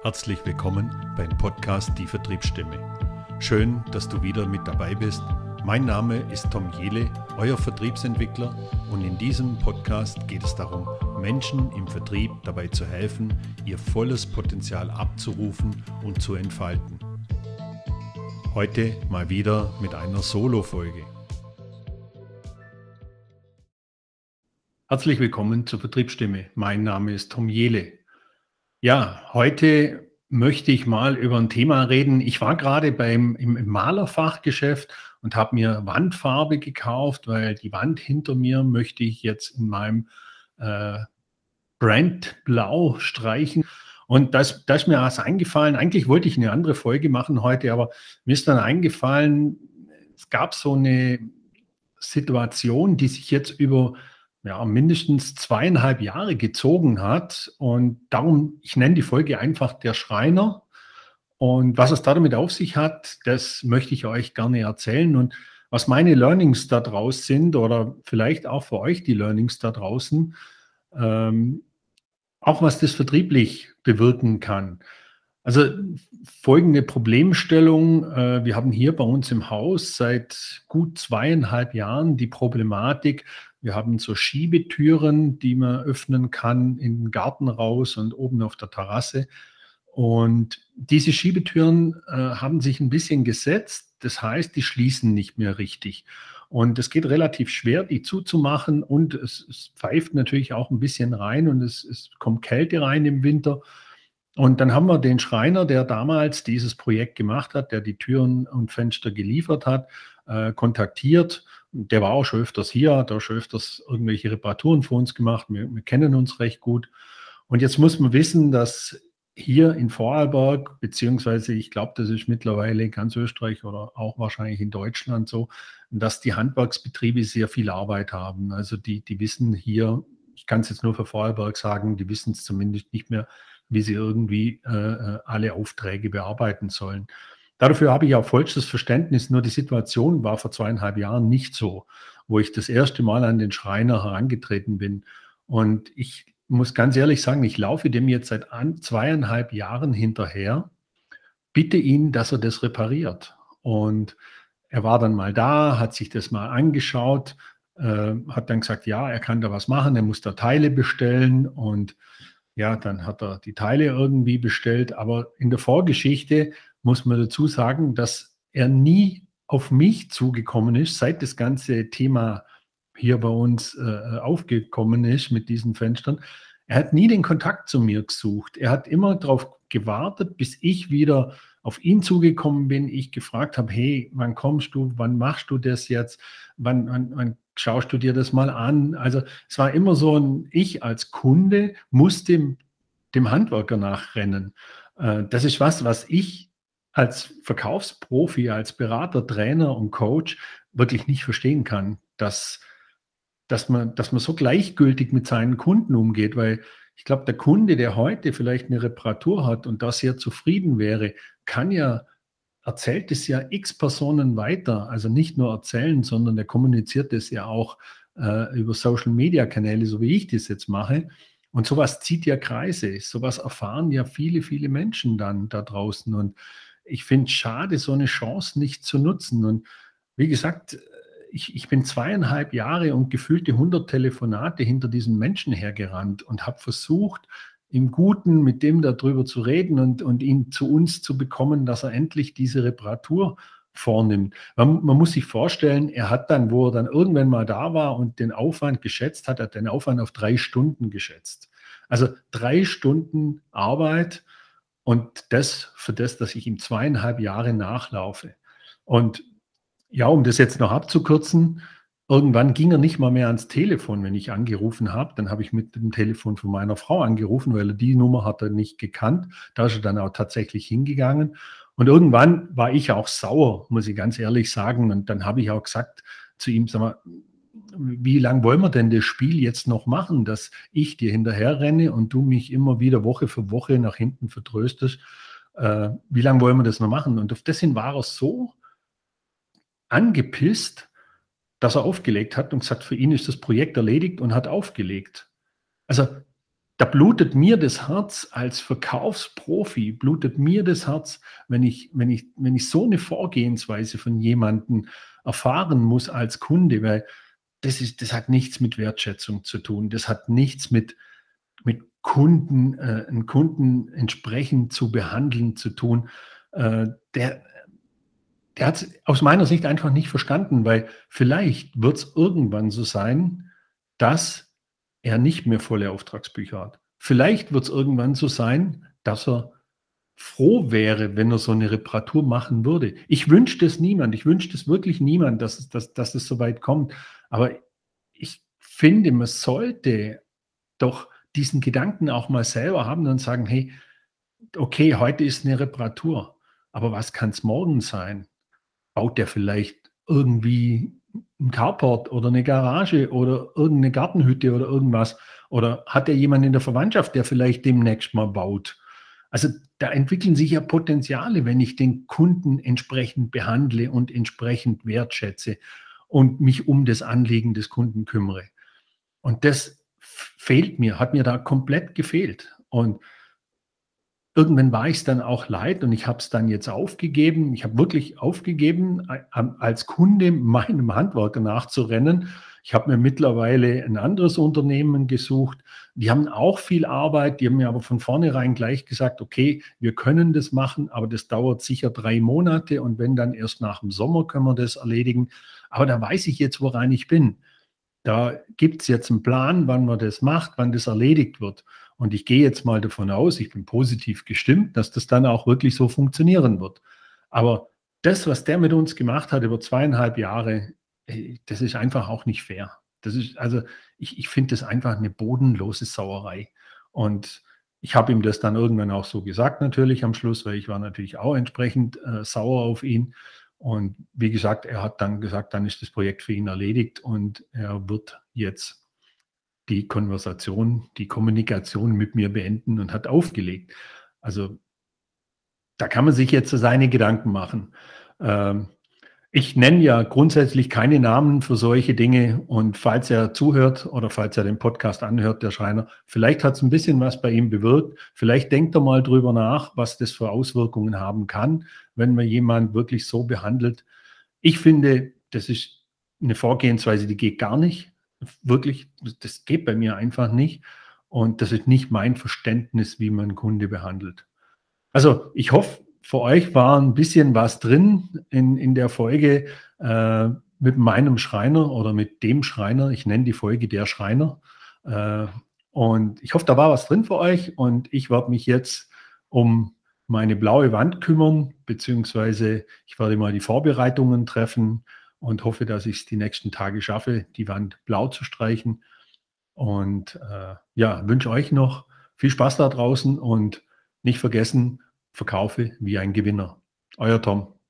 Herzlich willkommen beim Podcast Die Vertriebsstimme. Schön, dass du wieder mit dabei bist. Mein Name ist Tom Jehle, euer Vertriebsentwickler, und in diesem Podcast geht es darum, Menschen im Vertrieb dabei zu helfen, ihr volles Potenzial abzurufen und zu entfalten. Heute mal wieder mit einer Solo-Folge. Herzlich willkommen zur Vertriebsstimme. Mein Name ist Tom Jehle. Ja, heute möchte ich mal über ein Thema reden. Ich war gerade im Malerfachgeschäft und habe mir Wandfarbe gekauft, weil die Wand hinter mir möchte ich jetzt in meinem Brand Blau streichen. Und da ist mir was eingefallen. Eigentlich wollte ich eine andere Folge machen heute, aber mir ist dann eingefallen, es gab so eine Situation, die sich jetzt über mindestens 2,5 Jahre gezogen hat. Und darum, ich nenne die Folge einfach der Schreiner. Und was es damit auf sich hat, das möchte ich euch gerne erzählen. Und was meine Learnings da draußen sind oder vielleicht auch für euch die Learnings da draußen, auch was das vertrieblich bewirken kann. Also folgende Problemstellung. Wir haben hier bei uns im Haus seit gut 2,5 Jahren die Problematik, wir haben so Schiebetüren, die man öffnen kann in den Garten raus und oben auf der Terrasse. Und diese Schiebetüren haben sich ein bisschen gesetzt. Das heißt, die schließen nicht mehr richtig. Und es geht relativ schwer, die zuzumachen. Und es pfeift natürlich auch ein bisschen rein und es kommt Kälte rein im Winter. Und dann haben wir den Schreiner, der damals dieses Projekt gemacht hat, der die Türen und Fenster geliefert hat, kontaktiert. Der war auch schon öfters hier, hat auch schon öfters irgendwelche Reparaturen für uns gemacht. Wir kennen uns recht gut. Und jetzt muss man wissen, dass hier in Vorarlberg, beziehungsweise ich glaube, das ist mittlerweile in ganz Österreich oder auch wahrscheinlich in Deutschland so, dass die Handwerksbetriebe sehr viel Arbeit haben. Also die wissen hier, ich kann es jetzt nur für Vorarlberg sagen, die wissen es zumindest nicht mehr, wie sie irgendwie alle Aufträge bearbeiten sollen. Dafür habe ich auch vollstes Verständnis, nur die Situation war vor 2,5 Jahren nicht so, wo ich das erste Mal an den Schreiner herangetreten bin. Und ich muss ganz ehrlich sagen, ich laufe dem jetzt seit 2,5 Jahren hinterher, bitte ihn, dass er das repariert. Und er war dann mal da, hat sich das mal angeschaut, hat dann gesagt, ja, er kann da was machen, er muss da Teile bestellen, und ja, dann hat er die Teile irgendwie bestellt. Aber in der Vorgeschichte muss man dazu sagen, dass er nie auf mich zugekommen ist, seit das ganze Thema hier bei uns aufgekommen ist mit diesen Fenstern. Er hat nie den Kontakt zu mir gesucht. Er hat immer darauf gewartet, bis ich wieder auf ihn zugekommen bin. Ich gefragt habe, hey, wann kommst du? Wann machst du das jetzt? Wann schaust du dir das mal an? Also es war immer so ich als Kunde musste dem Handwerker nachrennen. Das ist was ich als Verkaufsprofi, als Berater, Trainer und Coach wirklich nicht verstehen kann, dass man so gleichgültig mit seinen Kunden umgeht, weil ich glaube, der Kunde, der heute vielleicht eine Reparatur hat und da sehr zufrieden wäre, erzählt es ja x Personen weiter. Also nicht nur erzählen, sondern der kommuniziert es ja auch über Social-Media-Kanäle, so wie ich das jetzt mache. Und sowas zieht ja Kreise. Sowas erfahren ja viele, viele Menschen dann da draußen. Und ich finde es schade, so eine Chance nicht zu nutzen. Und wie gesagt, ich bin 2,5 Jahre und gefühlte 100 Telefonate hinter diesen Menschen hergerannt und habe versucht, im Guten mit dem darüber zu reden und ihn zu uns zu bekommen, dass er endlich diese Reparatur vornimmt. Man muss sich vorstellen, er hat dann, wo er dann irgendwann mal da war und den Aufwand geschätzt hat, den Aufwand auf 3 Stunden geschätzt. Also 3 Stunden Arbeit, und das für das, dass ich ihm 2,5 Jahre nachlaufe. Und ja, um das jetzt noch abzukürzen, irgendwann ging er nicht mal mehr ans Telefon, wenn ich angerufen habe. Dann habe ich mit dem Telefon von meiner Frau angerufen, weil er die Nummer hat er nicht gekannt. Da ist er dann auch tatsächlich hingegangen. Und irgendwann war ich auch sauer, muss ich ganz ehrlich sagen. Und dann habe ich auch gesagt zu ihm, sag mal, wie lange wollen wir denn das Spiel jetzt noch machen, dass ich dir hinterher renne und du mich immer wieder Woche für Woche nach hinten vertröstest? Wie lange wollen wir das noch machen? Und auf das hin war er so angepisst, dass er aufgelegt hat und gesagt, für ihn ist das Projekt erledigt, und hat aufgelegt. Also da blutet mir das Herz als Verkaufsprofi, blutet mir das Herz, wenn ich so eine Vorgehensweise von jemandem erfahren muss als Kunde, weil das hat nichts mit Wertschätzung zu tun. Das hat nichts mit Kunden, einen Kunden entsprechend zu behandeln zu tun. Der hat es aus meiner Sicht einfach nicht verstanden, weil vielleicht wird es irgendwann so sein, dass er nicht mehr volle Auftragsbücher hat. Vielleicht wird es irgendwann so sein, dass er froh wäre, wenn er so eine Reparatur machen würde. Ich wünsche das niemand. Ich wünsche das wirklich niemand, dass es so weit kommt. Aber ich finde, man sollte doch diesen Gedanken auch mal selber haben und sagen, hey, okay, heute ist eine Reparatur, aber was kann es morgen sein? Baut der vielleicht irgendwie ein Carport oder eine Garage oder irgendeine Gartenhütte oder irgendwas? Oder hat er jemanden in der Verwandtschaft, der vielleicht demnächst mal baut? Also da entwickeln sich ja Potenziale, wenn ich den Kunden entsprechend behandle und entsprechend wertschätze und mich um das Anliegen des Kunden kümmere. Und das fehlt mir, hat mir da komplett gefehlt. Und irgendwann war ich es dann auch leid und ich habe es dann jetzt aufgegeben. Ich habe wirklich aufgegeben, als Kunde meinem Handwerker nachzurennen. Ich habe mir mittlerweile ein anderes Unternehmen gesucht. Die haben auch viel Arbeit. Die haben mir aber von vornherein gleich gesagt, okay, wir können das machen, aber das dauert sicher 3 Monate und wenn dann erst nach dem Sommer können wir das erledigen. Aber da weiß ich jetzt, woran ich bin. Da gibt es jetzt einen Plan, wann man das macht, wann das erledigt wird. Und ich gehe jetzt mal davon aus, ich bin positiv gestimmt, dass das dann auch wirklich so funktionieren wird. Aber das, was der mit uns gemacht hat über 2,5 Jahre, das ist einfach auch nicht fair. Das ist, also ich finde das einfach eine bodenlose Sauerei. Und ich habe ihm das dann irgendwann auch so gesagt, natürlich am Schluss, weil ich war natürlich auch entsprechend sauer auf ihn. Und wie gesagt, er hat dann gesagt, dann ist das Projekt für ihn erledigt und er wird jetzt die Konversation, die Kommunikation mit mir beenden und hat aufgelegt. Also da kann man sich jetzt so seine Gedanken machen. Ich nenne ja grundsätzlich keine Namen für solche Dinge und falls er zuhört oder falls er den Podcast anhört, der Schreiner, vielleicht hat es ein bisschen was bei ihm bewirkt. Vielleicht denkt er mal drüber nach, was das für Auswirkungen haben kann, wenn man jemand wirklich so behandelt. Ich finde, das ist eine Vorgehensweise, die geht gar nicht. Wirklich, das geht bei mir einfach nicht. Und das ist nicht mein Verständnis, wie man einen Kunde behandelt. Also ich hoffe, für euch war ein bisschen was drin in der Folge mit meinem Schreiner oder mit dem Schreiner. Ich nenne die Folge der Schreiner. Und ich hoffe, da war was drin für euch. Und ich werde mich jetzt um meine blaue Wand kümmern, beziehungsweise ich werde mal die Vorbereitungen treffen und hoffe, dass ich es die nächsten Tage schaffe, die Wand blau zu streichen. Und ja, wünsche euch noch viel Spaß da draußen und nicht vergessen, verkaufe wie ein Gewinner. Euer Tom.